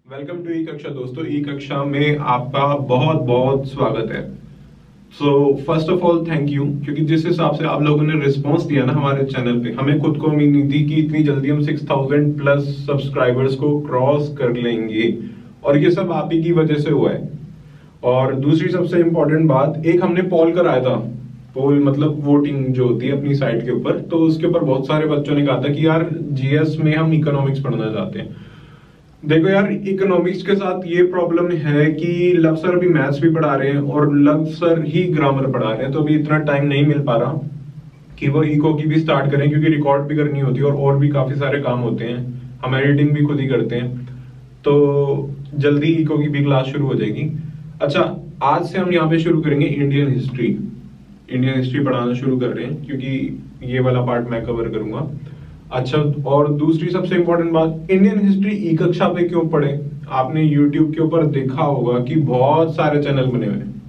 Welcome to ई कक्षा दोस्तों। ई कक्षा में आपका बहुत बहुत स्वागत है। So first of all thank you, क्योंकि जिस हिसाब से आप लोगों ने रिस्पांस दिया ना हमारे चैनल पे, हमें खुद को उम्मीद नहीं थी कि इतनी जल्दी हम 6000 प्लस सब्सक्राइबर्स को क्रॉस कर लेंगे, और ये सब आप ही की वजह से हुआ है। और दूसरी सबसे इम्पोर्टेंट बात, एक हमने पोल कराया था, पोल मतलब वोटिंग जो होती है अपनी साइट के ऊपर, तो उसके ऊपर बहुत सारे बच्चों ने कहा था कि यार जीएस में हम इकोनॉमिक्स पढ़ना चाहते हैं। देखो यार, इकोनॉमिक्स के साथ ये प्रॉब्लम है कि लव सर भी मैथ्स भी पढ़ा रहे हैं और लव सर ही ग्रामर पढ़ा रहे हैं, तो अभी इतना टाइम नहीं मिल पा रहा कि वो इको की भी स्टार्ट करें, क्योंकि रिकॉर्ड भी करनी होती है और भी काफी सारे काम होते हैं। हम एडिटिंग भी खुद ही करते हैं, तो जल्दी इको की भी क्लास शुरू हो जाएगी। अच्छा, आज से हम यहाँ पे शुरू करेंगे इंडियन हिस्ट्री। इंडियन हिस्ट्री पढ़ाना शुरू कर रहे हैं, क्योंकि ये वाला पार्ट मैं कवर करूंगा। अच्छा, और दूसरी सबसे इंपॉर्टेंट बात, इंडियन हिस्ट्री ई कक्षा पे क्यों पढ़े? आपने यूट्यूब के ऊपर देखा होगा कि बहुत सारे चैनल बने हुए हैं,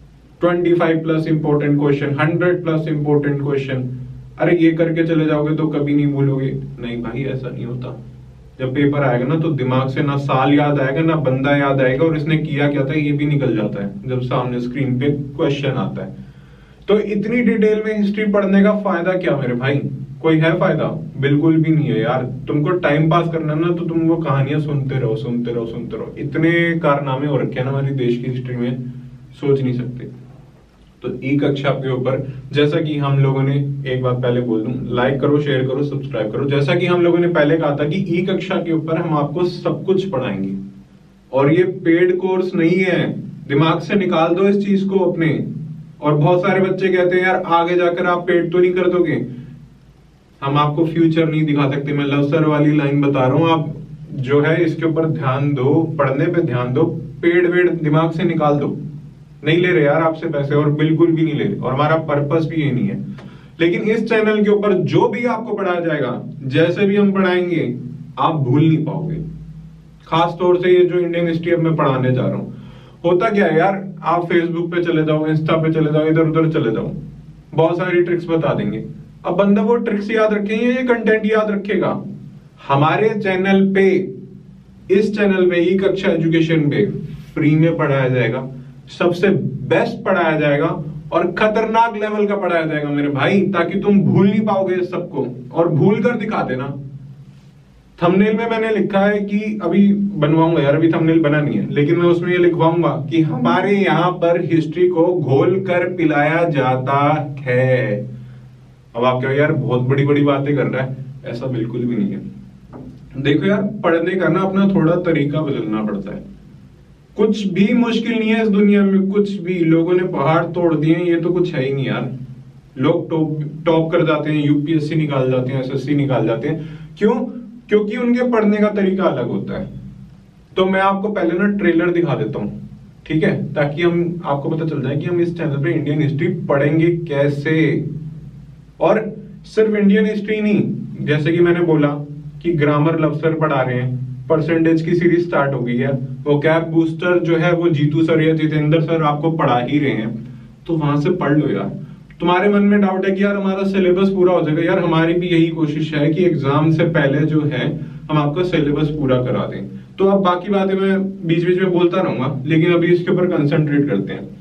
25 plus important question, 100 plus important question. अरे ये करके चले जाओगे तो कभी नहीं भूलोगे। नहीं भाई, ऐसा नहीं होता। जब पेपर आएगा ना, तो दिमाग से ना साल याद आएगा ना बंदा याद आएगा, और इसने किया क्या था ये भी निकल जाता है जब सामने स्क्रीन पे क्वेश्चन आता है। तो इतनी डिटेल में हिस्ट्री पढ़ने का फायदा क्या मेरे भाई? कोई है फायदा? बिल्कुल भी नहीं है यार। तुमको टाइम पास करना ना, तो तुम वो कहानियां सुनते रहो सुनते रहो सुनते रहो। इतने कारनामे हो रखे हैं ना हमारे देश की हिस्ट्री में, सोच नहीं सकते। तो ई कक्षा के ऊपर, जैसा कि हम लोगों ने, एक बात पहले बोल दूं, लाइक करो, शेयर करो, सब्सक्राइब करो। जैसा कि हम लोगों ने पहले कहा था कि ई कक्षा के ऊपर हम आपको सब कुछ पढ़ाएंगे, और ये पेड कोर्स नहीं है। दिमाग से निकाल दो इस चीज को अपने। और बहुत सारे बच्चे कहते हैं यार आगे जाकर आप पेड तो नहीं कर दोगे। हम आपको फ्यूचर नहीं दिखा सकते। मैं लव सर वाली लाइन बता रहा हूं, आप जो है इसके ऊपर ध्यान दो, पढ़ने पे ध्यान दो, पेड वेड दिमाग से निकाल दो। नहीं ले रहे यार आपसे पैसे, और बिल्कुल भी नहीं ले रहे, और हमारा पर्पस भी ये नहीं है। लेकिन इस चैनल के ऊपर जो भी आपको पढ़ाया जाएगा, जैसे भी हम पढ़ाएंगे, आप भूल नहीं पाओगे। खास तौर से ये जो इंडियन हिस्ट्री अब मैं पढ़ाने जा रहा हूँ, होता क्या है यार, आप फेसबुक पे चले जाओ, इंस्टा पे चले जाओ, इधर उधर चले जाओ, बहुत सारी ट्रिक्स बता देंगे। अब बंदा वो ट्रिक्स याद रखेंगे, ये कंटेंट याद रखेगा? हमारे चैनल पे, इस चैनल पे, ई कक्षा एजुकेशन पे फ्री में पढ़ाया जाएगा, सबसे बेस्ट पढ़ाया जाएगा, और खतरनाक लेवल का पढ़ाया जाएगा मेरे भाई, ताकि तुम भूल नहीं पाओगे इस सबको, और भूल कर दिखा देना। थंबनेल में मैंने लिखा है कि अभी बनवाऊंगा यार, अभी थंबनेल बना नहीं है, लेकिन मैं उसमें ये लिखवाऊंगा कि हमारे यहाँ पर हिस्ट्री को घोल कर पिलाया जाता है। अब आप क्या यार बहुत बड़ी बड़ी बातें कर रहा है? ऐसा बिल्कुल भी नहीं है। देखो यार, पढ़ने का ना अपना थोड़ा तरीका बदलना पड़ता है। कुछ भी मुश्किल नहीं है इस दुनिया में, कुछ भी। लोगों ने पहाड़ तोड़ दिए, ये तो कुछ है ही नहीं यार। लोग टॉप कर जाते हैं, यूपीएससी निकाल जाते हैं, एसएससी निकाल जाते हैं। क्यों? क्योंकि उनके पढ़ने का तरीका अलग होता है। तो मैं आपको पहले ना ट्रेलर दिखा देता हूं, ठीक है, ताकि हम आपको पता चल जाए कि हम इस चैनल पे इंडियन हिस्ट्री पढ़ेंगे कैसे। और सिर्फ इंडियन हिस्ट्री नहीं, जैसे कि मैंने बोला कि ग्रामर लव सर पढ़ा रहे हैं, परसेंटेज की सीरीज स्टार्ट हो गई है, वो कैप बूस्टर जो है वो जीतू सर या जितेंद्र सर आपको पढ़ा ही रहे हैं, तो वहां से पढ़ लो यार। तुम्हारे मन में डाउट है कि यार हमारा सिलेबस पूरा हो जाएगा, यार हमारी भी यही कोशिश है कि एग्जाम से पहले जो है हम आपका सिलेबस पूरा करा दें। तो अब बाकी बातें मैं बीच बीच में बोलता रहूंगा, लेकिन अभी इसके ऊपर कंसंट्रेट करते हैं।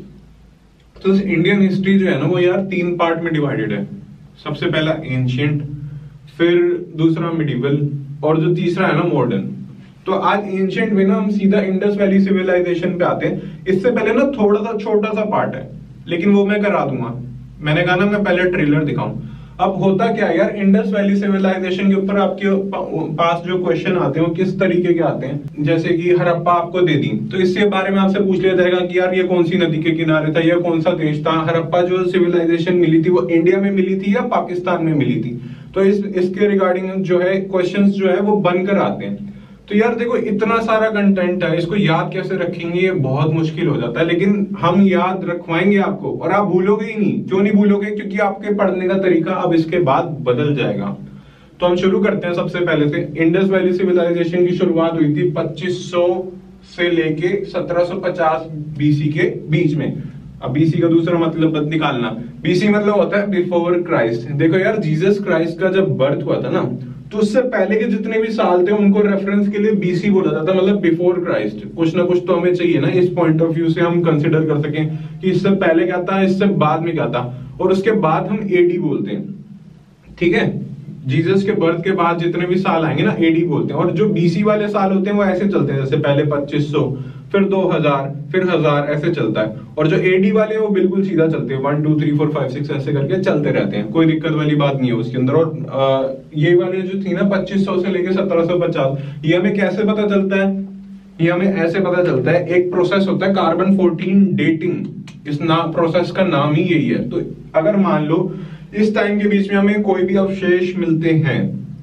तो इंडियन हिस्ट्री जो है ना, वो यार 3 पार्ट में डिवाइडेड है। सबसे पहला एंशिएंट, फिर दूसरा मिडिवल, और जो तीसरा है ना मॉडर्न। तो आज एंशिएंट में ना हम सीधा इंडस वैली सिविलाइजेशन पे आते हैं। इससे पहले ना थोड़ा सा छोटा सा पार्ट है, लेकिन वो मैं करा दूंगा। मैंने कहा ना मैं पहले ट्रेलर दिखाऊं। अब होता क्या है यार, इंडस वैली सिविलाइजेशन के ऊपर आपके पास जो क्वेश्चन आते हैं वो किस तरीके के आते हैं, जैसे कि हड़प्पा आपको दे दी, तो इसके बारे में आपसे पूछ लिया जाएगा कि यार ये कौन सी नदी के किनारे था, या कौन सा देश था। हड़प्पा जो सिविलाइजेशन मिली थी वो इंडिया में मिली थी या पाकिस्तान में मिली थी। तो इसके रिगार्डिंग जो है क्वेश्चंस जो है वो बनकर आते हैं। तो यार देखो, इतना सारा कंटेंट है, इसको याद कैसे रखेंगे, ये बहुत मुश्किल हो जाता है। लेकिन हम याद रखवाएंगे आपको, और आप भूलोगे ही नहीं। क्यों नहीं भूलोगे? क्योंकि आपके पढ़ने का तरीका अब इसके बाद बदल जाएगा। तो हम शुरू करते हैं सबसे पहले से। इंडस वैली सिविलाइजेशन की शुरुआत हुई थी 2500 से लेके 1750 बीसी के बीच में। अब बीसी का दूसरा मतलब निकालना। बीसी मतलब होता है बिफोर क्राइस्ट। देखो यार, जीसस क्राइस्ट का जब बर्थ हुआ था ना, तो उससे पहले के जितने भी साल थे उनको रेफरेंस के लिए बीसी बोला जाता, मतलब बिफोर क्राइस्ट। कुछ ना कुछ तो हमें चाहिए ना, इस पॉइंट ऑफ व्यू से हम कंसिडर कर सकें कि इससे पहले क्या था, इससे बाद में क्या था, और उसके बाद हम एडी बोलते हैं, ठीक है। जीसस के बर्थ के बाद जितने भी साल आएंगे ना, एडी बोलते हैं। और जो बीसी वाले साल होते हैं वो ऐसे चलते हैं, जैसे पहले 2500, फिर 2000, फिर 1000, ऐसे चलता है। और जो एडी वाले वो बिल्कुल सीधा चलते हैं, 1 2 3 4 5 6 ऐसे करके चलते रहते हैं, कोई दिक्कत वाली बात नहीं है उसके अंदर। और ये वाले जो थी ना 2500 से लेके 1750, ये हमें कैसे पता चलता है? ये हमें ऐसे पता चलता है, एक प्रोसेस होता है कार्बन 14 डेटिंग, इस प्रोसेस का नाम ही यही है। तो अगर मान लो इस टाइम के बीच में हमें कोई भी अवशेष मिलते हैं,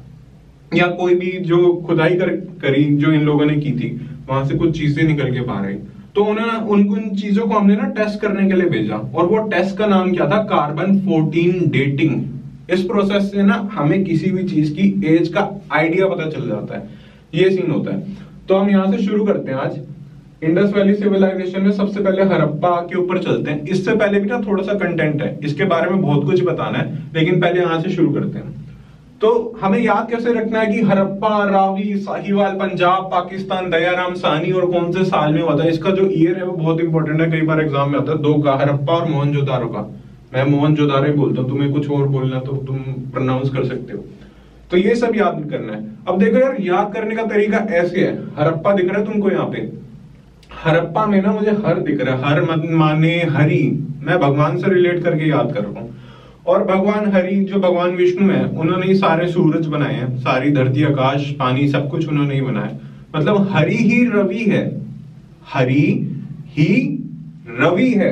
या कोई भी जो खुदाई करी जो इन लोगों ने की थी, वहां से कुछ चीजें निकल के बाहर आई, तो उन्होंने उन चीजों को हमने ना टेस्ट करने के लिए भेजा, और वो टेस्ट का नाम क्या था? Carbon 14 dating. इस प्रोसेस से ना हमें किसी भी चीज की एज का आइडिया पता चल जाता है, ये सीन होता है। तो हम यहां से शुरू करते हैं आज। इंडस वैली सिविलाइजेशन में सबसे पहले हड़प्पा के ऊपर चलते हैं। इससे पहले भी ना थोड़ा सा कंटेंट है, इसके बारे में बहुत कुछ बताना है, लेकिन पहले यहां से शुरू करते हैं। तो हमें याद कैसे रखना है कि हड़प्पा, रावी, साहिवाल, पंजाब, पाकिस्तान, दयाराम साहनी और कौन से साल में हुआ था? इसका जो ईयर है वो बहुत इंपॉर्टेंट है, कई बार एग्जाम में आता है, दो का, हड़प्पा और मोहनजोदारो का। मैं मोहनजोदारो ही बोलता हूँ, तुम्हें कुछ और बोलना तो तुम प्रोनाउंस कर सकते हो। तो ये सब याद करना है। अब देखो यार, याद करने का तरीका ऐसे है। हड़प्पा दिख रहा है तुमको यहाँ पे? हड़प्पा में ना मुझे हर दिख रहा है, हर माने हरि, मैं भगवान से रिलेट करके याद कर रहा हूँ। और भगवान हरि जो भगवान विष्णु है, उन्होंने ही सारे सूरज बनाए हैं, सारी धरती, आकाश, पानी, सब कुछ उन्होंने ही बनाया। मतलब हरि ही रवि है, हरि ही रवि है,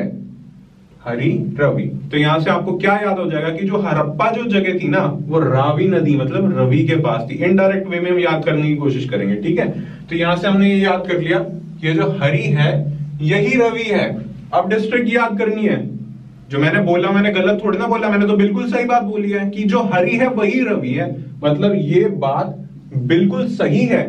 हरि रवि। तो यहां से आपको क्या याद हो जाएगा कि जो हड़प्पा जो जगह थी ना, वो रावी नदी मतलब रवि के पास थी। इनडायरेक्ट वे में हम याद करने की कोशिश करेंगे, ठीक है। तो यहां से हमने ये याद कर लिया, ये जो हरि है यही रवि है। अब डिस्ट्रिक्ट याद करनी है। जो मैंने बोला, मैंने गलत थोड़ी ना बोला, मैंने तो बिल्कुल सही बात बोली है कि जो हरि है वही रवि है। मतलब ये बात बिल्कुल सही है।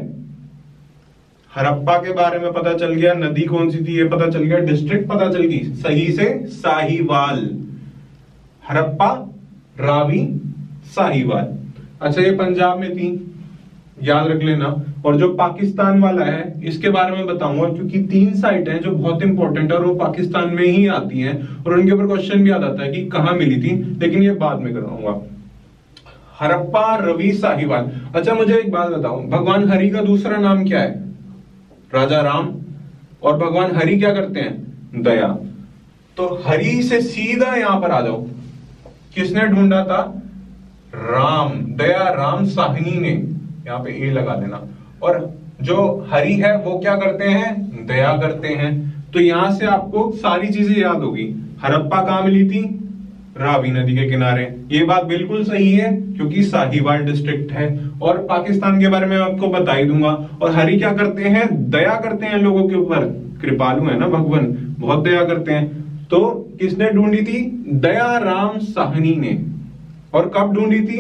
हड़प्पा के बारे में पता चल गया, नदी कौन सी थी ये पता चल गया, डिस्ट्रिक्ट पता चल गई सही से, साहिवाल। हड़प्पा, रावी, साहिवाल। अच्छा, ये पंजाब में थी, याद रख लेना। और जो पाकिस्तान वाला है इसके बारे में बताऊंगा, क्योंकि 3 साइट हैं जो बहुत इंपॉर्टेंट है और वो पाकिस्तान में ही आती हैं, और उनके ऊपर क्वेश्चन भी आ जाता है कि कहां मिली थी, लेकिन ये बाद में कराऊंगा। हड़प्पा, रवि, साहिवाल। अच्छा, मुझे एक बात बताओ, भगवान हरि का दूसरा नाम क्या है? राजा राम। और भगवान हरि क्या करते हैं? दया। तो हरि से सीधा यहां पर आ जाओ, किसने ढूंढा था? राम, दया राम साहनी ने। यहाँ पे ए लगा देना। और जो हरि है वो क्या करते हैं? दया करते हैं। तो यहां से आपको सारी चीजें याद होगी। हड़प्पा कहां मिली थी? रावी नदी के किनारे। ये बात बिल्कुल सही है क्योंकि साहिवाल डिस्ट्रिक्ट है। और पाकिस्तान के बारे में आपको बता ही दूंगा। और हरि क्या करते हैं? दया करते हैं लोगों के ऊपर। कृपालु है ना भगवान, बहुत दया करते हैं। तो किसने ढूंढी थी? दया राम साहनी ने। और कब ढूंढी थी?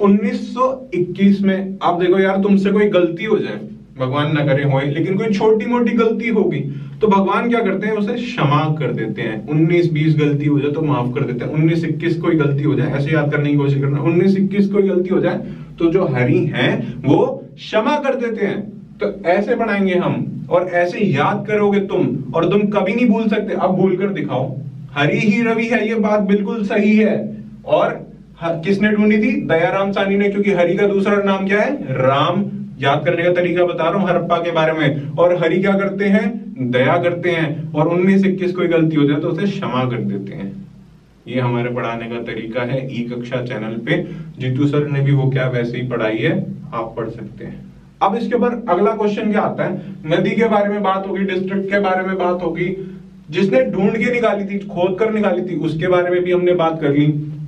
1921 में। आप देखो यार, तुमसे कोई गलती हो जाए, भगवान ना करे होए, लेकिन कोई छोटी मोटी गलती होगी तो भगवान क्या करते हैं? उसे क्षमा कर देते हैं। 19-20 गलती हो जाए तो माफ कर देते हैं। 19-21 कोई गलती हो जाए, ऐसे याद करने की कोशिश करना, 19-21 कोई गलती हो जाए तो जो हरि हैं वो क्षमा कर देते हैं। तो ऐसे बनाएंगे हम, और ऐसे याद करोगे तुम, और तुम कभी नहीं भूल सकते। अब भूल कर दिखाओ, हरि ही रवि है, ये बात बिल्कुल सही है। और किसने ढूंढी थी? दयाराम साहनी ने, क्योंकि हरि का दूसरा नाम क्या है? राम। याद करने का तरीका बता रहा हूं हड़प्पा के बारे में। और हरि क्या करते हैं? दया करते हैं। और 19-21 कोई गलती हो जाए तो उसे क्षमा कर देते हैं। ये हमारे पढ़ाने का तरीका है ई कक्षा चैनल पे। जीतू सर ने भी वो क्या वैसे ही पढ़ाई है, आप पढ़ सकते हैं। अब इसके ऊपर अगला क्वेश्चन क्या आता है? नदी के बारे में बात होगी, डिस्ट्रिक्ट के बारे में बात होगी, जिसने ढूंढ के निकाली थी, खोद कर निकाली थी, उसके बारे में भी हमने बात कर ली।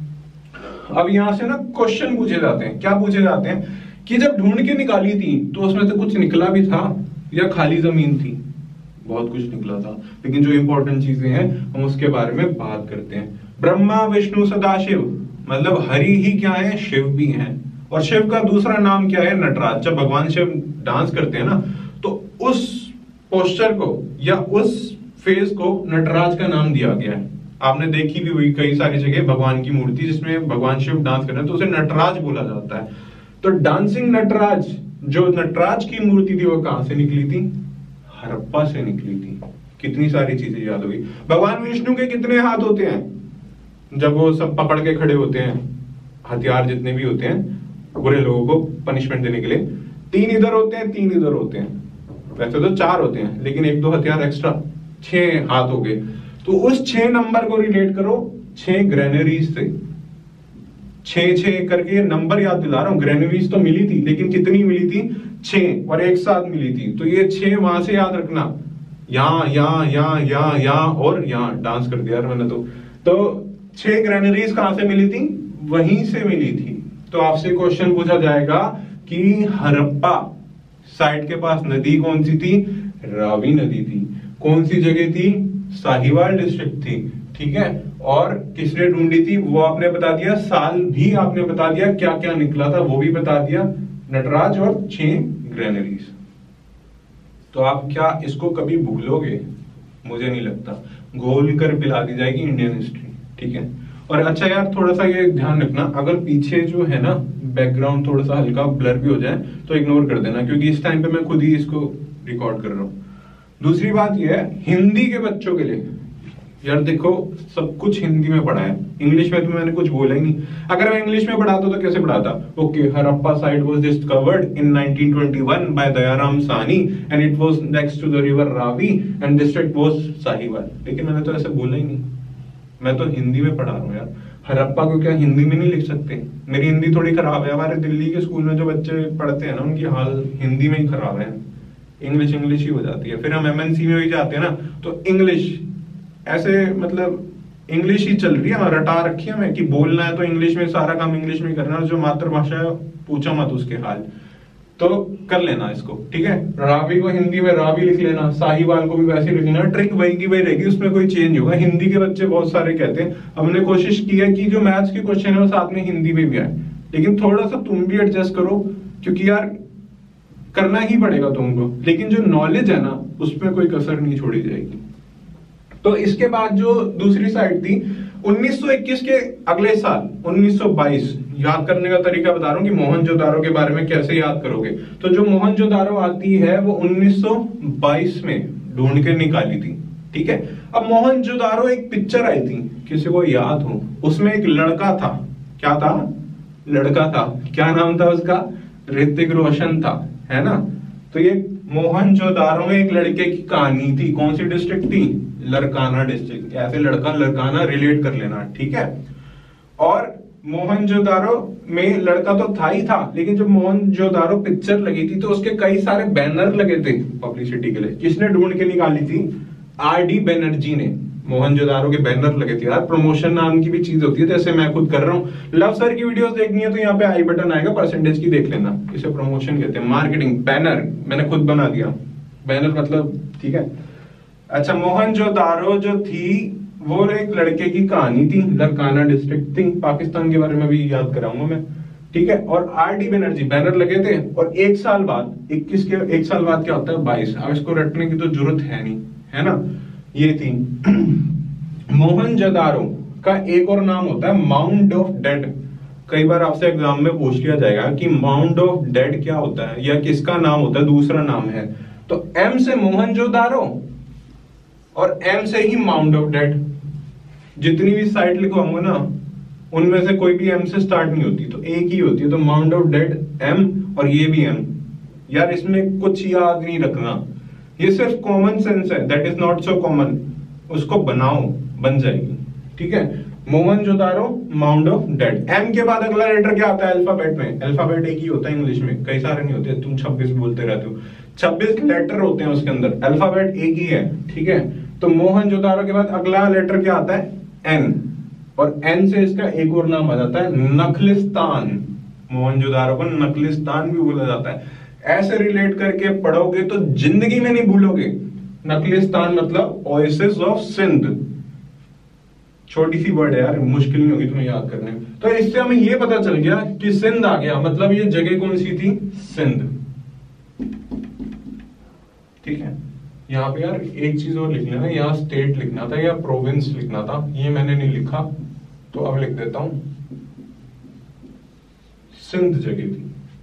अब यहां से ना क्वेश्चन पूछे जाते हैं। क्या पूछे जाते हैं कि जब ढूंढ के निकाली थी तो उसमें से कुछ निकला भी था या खाली जमीन थी? बहुत कुछ निकला था, लेकिन जो इंपॉर्टेंट चीजें हैं हम उसके बारे में बात करते हैं। ब्रह्मा, विष्णु, सदाशिव, मतलब हरि ही क्या है? शिव भी हैं। और शिव का दूसरा नाम क्या है? नटराज। जब भगवान शिव डांस करते हैं ना, तो उस पोस्चर को या उस फेज को नटराज का नाम दिया गया है। आपने देखी भी हुई कई सारी जगह भगवान की मूर्ति जिसमें भगवान शिव डांस कर रहे हैं, तो उसे नटराज बोला जाता है। तो डांसिंग नटराज, जो नटराज की मूर्ति थी वो कहां से निकली थी? हड़प्पा से निकली थी। कितनी सारी चीजें याद होगी। भगवान विष्णु के कितने हाथ होते हैं जब वो सब पकड़ के खड़े होते हैं? हथियार जितने भी होते हैं बुरे लोगों को पनिशमेंट देने के लिए, 3 इधर होते हैं, 3 इधर होते हैं। वैसे तो 4 होते हैं, लेकिन 1-2 हथियार एक्स्ट्रा, 6 हाथ हो गए। तो उस 6 नंबर को रिलेट करो 6 ग्रेनरीज से। 6-6 करके नंबर याद दिला रहा हूं। ग्रेनरीज तो मिली थी, लेकिन कितनी मिली थी? 6, और एक साथ मिली थी। तो ये 6 वहां से याद रखना, यहाँ और यहाँ। डांस कर दिया यार मैंने तो 6 ग्रेनरीज कहां से मिली थी? वहीं से मिली थी। तो आपसे क्वेश्चन पूछा जाएगा कि हड़प्पा साइट के पास नदी कौन सी थी? रावी नदी थी। कौन सी जगह थी? साहिवाल डिस्ट्रिक्ट थी। ठीक है, और किसने ढूंढी थी वो आपने बता दिया, साल भी आपने बता दिया, क्या क्या निकला था वो भी बता दिया, नटराज और 6 ग्रेनरीज। तो आप क्या इसको कभी भूलोगे? मुझे नहीं लगता। घोल कर पिला दी जाएगी इंडियन हिस्ट्री। ठीक है, और अच्छा यार थोड़ा सा ये ध्यान रखना, अगर पीछे जो है ना बैकग्राउंड थोड़ा सा हल्का ब्लर भी हो जाए तो इग्नोर कर देना, क्योंकि इस टाइम पे मैं खुद ही इसको रिकॉर्ड कर रहा हूँ। दूसरी बात यह है हिंदी के बच्चों के लिए, यार देखो सब कुछ हिंदी में पढ़ा है, इंग्लिश में तो मैंने कुछ बोला ही नहीं। अगर मैं इंग्लिश में पढ़ाता तो कैसे पढ़ाता? Okay, Harappa site was discovered in 1921 by Dayaram Sahni and it was next to the river Ravi and district was Sahiwal. लेकिन मैंने तो ऐसे बोला ही नहीं, मैं तो हिंदी में पढ़ा रहा हूँ यार। हड़प्पा को क्या हिंदी में नहीं लिख सकते? मेरी हिंदी थोड़ी खराब है, हमारे दिल्ली के स्कूल में जो बच्चे पढ़ते हैं ना उनकी हाल हिंदी में ही खराब है, इंग्लिश ही हो जाती है। फिर हम एमएनसी में भी जाते हैं ना तो इंग्लिश ऐसे मतलब इंग्लिश ही चल रही है, रटा रखी है हमें कि बोलना है तो इंग्लिश में, सारा काम इंग्लिश में करना है, जो मातृभाषा है पूछा मत उसके हाल। तो कर लेना इसको, ठीक है। रावी को हिंदी में रावी लिख लेना, साहिवाल को भी वैसे लिख लेना, ट्रिक वही की वही रहेगी, उसमें कोई चेंज होगा। हिंदी के बच्चे बहुत सारे कहते हैं, हमने कोशिश की है कि जो मैथ्स के क्वेश्चन है वो साथ में हिंदी में भी आए, लेकिन थोड़ा सा तुम भी एडजस्ट करो, क्योंकि यार करना ही पड़ेगा तुमको, लेकिन जो नॉलेज है ना उसमें कोई कसर नहीं छोड़ी जाएगी। तो इसके बाद जो दूसरी साइड थी 1921 के अगले साल 1922, याद करने का तरीका बता रहा हूं कि मोहनजोदारो के बारे में कैसे याद करोगे। तो जो मोहनजोदारो आती है वो 1922 में ढूंढ के निकाली थी, ठीक है। अब मोहनजोदारो एक पिक्चर आई थी, किसी को याद हो? उसमें एक लड़का था, क्या था? लड़का था, क्या नाम था उसका? ऋतिक रोशन था, है ना। तो ये मोहनजोदारो में एक लड़के की कहानी थी। कौन सी डिस्ट्रिक्ट थी? लरकाना डिस्ट्रिक्ट। ऐसे लड़का लरकाना रिलेट कर लेना, ठीक है। और मोहनजोदारो में लड़का तो था ही था, लेकिन जब मोहनजोदारो पिक्चर लगी थी तो उसके कई सारे बैनर लगे थे पब्लिसिटी के लिए। किसने ढूंढ के निकाली थी? आरडी बनर्जी ने। मोहनजोदारो के बैनर लगे थे यार, प्रमोशन नाम की भी चीज होती है, जैसे मैं खुद कर रहा हूँ। लव सर की वीडियोस देखनी है तो यहाँ पे आई बटन आएगा, परसेंटेज की देख लेना, इसे प्रमोशन कहते हैं, मार्केटिंग। बैनर मैंने खुद बना दिया, बैनर मतलब, ठीक है। अच्छा, मोहनजोदारो जो थी वो एक लड़के की कहानी थी, लरकाना डिस्ट्रिक्ट थी, पाकिस्तान के बारे में भी याद कराऊंगा मैं, ठीक है। और आरडी बनर्जी बैनर लगे थे, और एक साल बाद 21 के एक साल बाद क्या होता है? 22। अब इसको रटने की तो जरूरत है नहीं, है ना। ये थी मोहनजोदारो का एक और नाम होता है माउंट ऑफ डेड। कई बार आपसे एग्जाम में पूछ लिया जाएगा कि माउंट ऑफ डेड क्या होता है, या किसका नाम होता है, दूसरा नाम है। तो एम से मोहनजोदारो और एम से ही माउंट ऑफ डेड। जितनी भी साइट लिखवाऊंगा ना उनमें से कोई भी एम से स्टार्ट नहीं होती, तो एक ही होती है। तो माउंट ऑफ डेड एम, और ये भी एम। यार इसमें कुछ याद नहीं रखना, ये सिर्फ कॉमन सेंस है, that is not so common. उसको बनाओ, बन जाएगी, ठीक है। Mohenjodaro, mount of dead. M के बाद अगला लेटर क्या आता है अल्फाबेट में? अल्फाबेट एक ही होता है इंग्लिश में, कई सारे नहीं होते, तुम 26 बोलते रहते हो। 26 लेटर होते हैं उसके अंदर, अल्फाबेट एक ही है, ठीक है। तो मोहनजोदारो के बाद अगला लेटर क्या आता है? एन, और एन से इसका एक और नाम आ जाता है नखलिस्तान। मोहनजोदारो को नखलिस्तान भी बोला जाता है। ऐसे रिलेट करके पढ़ोगे तो जिंदगी में नहीं भूलोगे। नखलिस्तान मतलब ओएसिस ऑफ सिंध। छोटी सी वर्ड है यार, मुश्किल नहीं होगी तुम्हें याद करने में। तो इससे हमें यह पता चल गया कि सिंध आ गया, मतलब ये जगह कौन सी थी? सिंध, ठीक है। यहाँ पे यार एक चीज और लिख लेना, यहाँ स्टेट लिखना था या प्रोविंस लिखना था, ये मैंने नहीं लिखा, तो अब लिख देता हूं। सिंध जगह थी,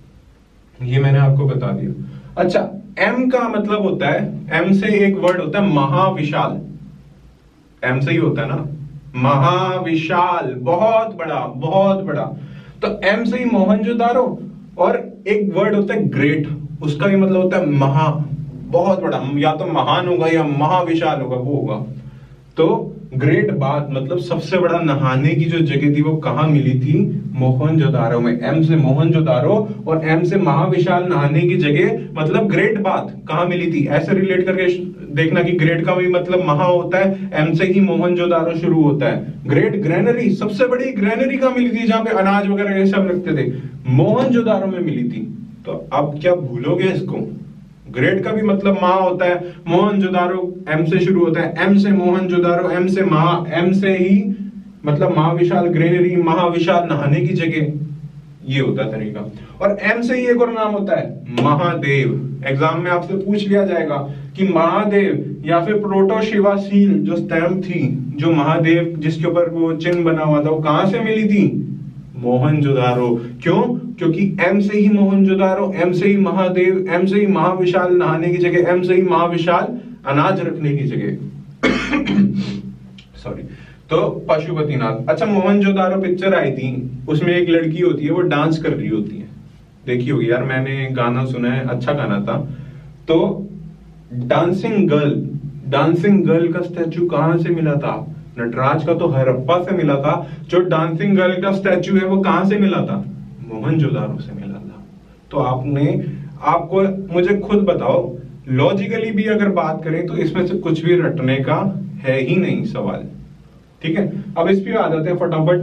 ये मैंने आपको बता दिया। अच्छा, एम का मतलब होता है, एम से एक वर्ड होता है महाविशाल। एम से ही होता है ना, महाविशाल, बहुत बड़ा, बहुत बड़ा। तो एम से ही मोहनजोदारो। और एक वर्ड होता है ग्रेट, उसका भी मतलब होता है महा, बहुत बड़ा, या तो महान होगा या महाविशाल होगा, वो होगा। तो ग्रेट बाथ मतलब सबसे बड़ा नहाने की जो जगह थी वो कहां मिली थी? मोहनजोदारो में। एम से मोहनजोदारो और एम से महाविशाल नहाने की जगह मतलब ग्रेट बाथ कहां मिली थी, ऐसे रिलेट करके देखना कि ग्रेट का भी मतलब महा होता है, एम से ही मोहनजोदारो शुरू होता है। ग्रेट ग्रेनरी, सबसे बड़ी ग्रेनरी कहां मिली थी जहां पे अनाज वगैरह ये सब रखते थे? मोहनजोदारो में मिली थी। तो अब क्या भूलोगे इसको? ग्रेट का भी मतलब महा होता है, मोहनजोदारो एम से शुरू होता है, एम से मोहनजोदारो, एम से महा, एम से ही मतलब महाविशाल ग्रेनरी, महाविशाल नहाने की जगह, ये होता है तरीका। और एम से ही एक और नाम होता है महादेव। एग्जाम में आपसे पूछ लिया जाएगा कि महादेव या फिर प्रोटोशिवा सील जो स्टैम्प थी, जो महादेव जिसके ऊपर वो चिन्ह बना हुआ था, वो कहां से मिली थी? मोहनजोदारो। क्यों? क्योंकि एम से ही मोहनजोदारो, एम से ही महादेव, एम से ही महाविशाल नहाने की जगह, एम से ही महाविशाल अनाज रखने की जगह। सॉरी। तो पशुपतिनाथ। अच्छा, मोहनजोदारो पिक्चर आई थी, उसमें एक लड़की होती है, वो डांस कर रही होती है, देखी होगी यार, मैंने गाना सुना है, अच्छा गाना था। तो डांसिंग गर्ल का स्टैचू कहां से मिला था? नटराज का तो हरप्पा से मिला था। जो डांसिंग गर्ल का स्टैचू है वो कहां से मिला था? मोहनजोदारो से मिला था। तो आपको मुझे खुद बताओ, लॉजिकली भी अगर बात करें तो इसमें से कुछ भी रटने का है ही नहीं सवाल। ठीक है, अब इस पे आ जाते हैं फटाफट।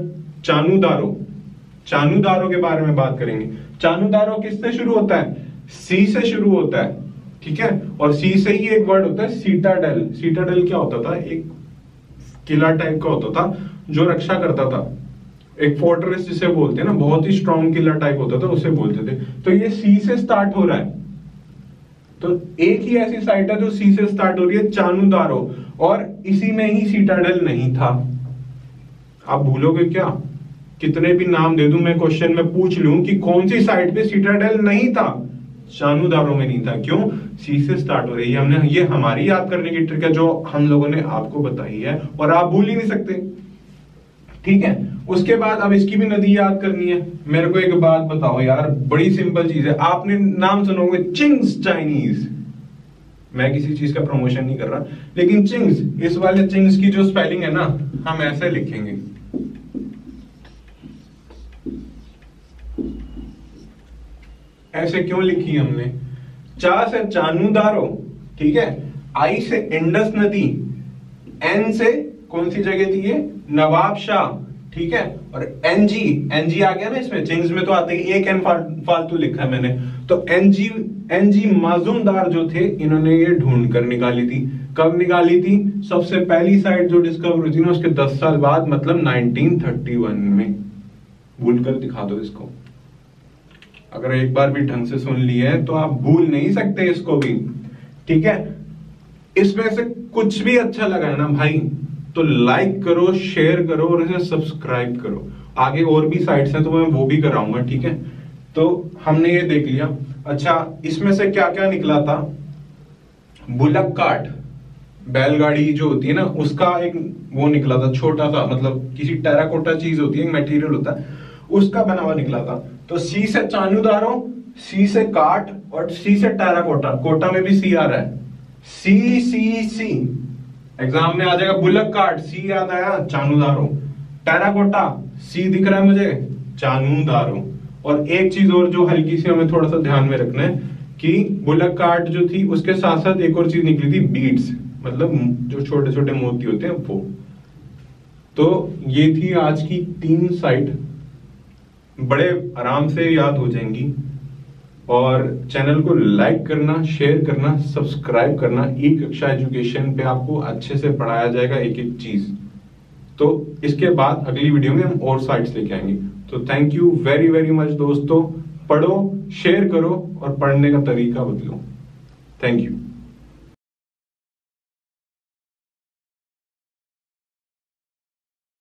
चानूदारो के बारे में बात करेंगे। चानूदारो किससे शुरू होता है? सी से शुरू होता है। ठीक है, और सी से ही एक वर्ड होता है सीटाडेल। सीटाडेल क्या होता था? एक किला टाइप का होता था जो रक्षा करता था, एक फोर्ट्रेस जिसे बोलते हैं ना, बहुत ही स्ट्रॉन्ग किला टाइप होता था, उसे बोलते थे। तो ये सी से स्टार्ट हो रहा है। तो एक ही ऐसी साइट है जो सी से स्टार्ट हो रही है, चानूदारो, और इसी में ही सीटाडेल नहीं था। आप भूलोगे क्या? कितने भी नाम दे दूं मैं, क्वेश्चन में पूछ लूं कि कौन सी साइट पे सीटाडेल नहीं था, चानूदारो में नहीं था। क्यों? सी से स्टार्ट हो रही है। हमने ये हमारी याद करने की ट्रिक है जो हम लोगों ने आपको बताई है, और आप भूल ही नहीं सकते। ठीक है, उसके बाद अब इसकी भी नदी याद करनी है। मेरे को एक बात बताओ यार, बड़ी सिंपल चीज है, आपने नाम सुनोगे चिंग्स चाइनीज। मैं किसी चीज का प्रमोशन नहीं कर रहा, लेकिन चिंग्स, इस वाले चिंग्स की जो स्पेलिंग है ना, हम ऐसे लिखेंगे, ऐसे क्यों लिखी हमने? चा से चानूदारो, ठीक है, आई से इंडस नदी, एन से कौन सी जगह थी ये? नवाब शाह। ठीक है, और एनजी आ गया ना इसमें, चिंग्स में तो आते ही एक एन फालतू लिखा है मैंने। तो एनजी माजुमदार जो थे, इन्होंने ये ढूंढ कर निकाली थी। कब निकाली थी? सबसे पहली साइट जो डिस्कवर हुई थी ना, उसके 10 साल बाद, मतलब 1931 में। भूल कर दिखा दो इसको। अगर एक बार भी ढंग से सुन लिया है तो आप भूल नहीं सकते इसको भी। ठीक है, इसमें से कुछ भी अच्छा लगा है ना भाई, तो लाइक करो, शेयर करो और इसे सब्सक्राइब करो। आगे और भी साइट्स हैं तो मैं वो भी कराऊंगा। ठीक है, तो हमने ये देख लिया। अच्छा, इसमें से क्या क्या निकला था? बुलक कार्ट, बैलगाड़ी जो होती है ना, उसका एक वो निकला था, छोटा सा, मतलब किसी टेराकोटा चीज होती है, एक मटेरियल होता है, उसका बना हुआ निकला था। तो सी से चानूदारो, सी से काट, और सी से टेराकोटा। कोटा में भी सी आ रहा है, सी। एग्जाम में आ जाएगा बुलक कार्ट, सी याद आया, चानूदारो। टेराकोटा, सी दिख रहा है मुझे, चानूदारो। और एक चीज और जो हल्की सी हमें थोड़ा सा ध्यान में रखना है कि बुलक कार्ट जो थी, उसके साथ साथ एक और चीज निकली थी, बीड्स, मतलब जो छोटे छोटे मोती होते हैं वो। तो ये थी आज की 3 साइट, बड़े आराम से याद हो जाएंगी। और चैनल को लाइक करना, शेयर करना, सब्सक्राइब करना। ई कक्षा एजुकेशन पे आपको अच्छे से पढ़ाया जाएगा एक एक चीज। तो इसके बाद अगली वीडियो में हम और साइट्स लेके आएंगे। तो thank you very very much दोस्तों। पढ़ो, शेयर करो और पढ़ने का तरीका बदलो। Thank you.